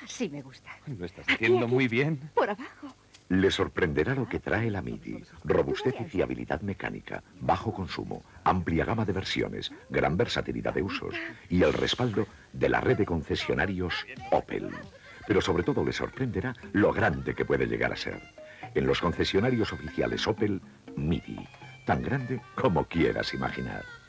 Sí me gusta. Lo estás haciendo muy bien. Por abajo. Le sorprenderá lo que trae la Midi. Robustez y fiabilidad mecánica, bajo consumo, amplia gama de versiones, gran versatilidad de usos y el respaldo de la red de concesionarios Opel. Pero sobre todo le sorprenderá lo grande que puede llegar a ser. En los concesionarios oficiales Opel, Midi. Tan grande como quieras imaginar.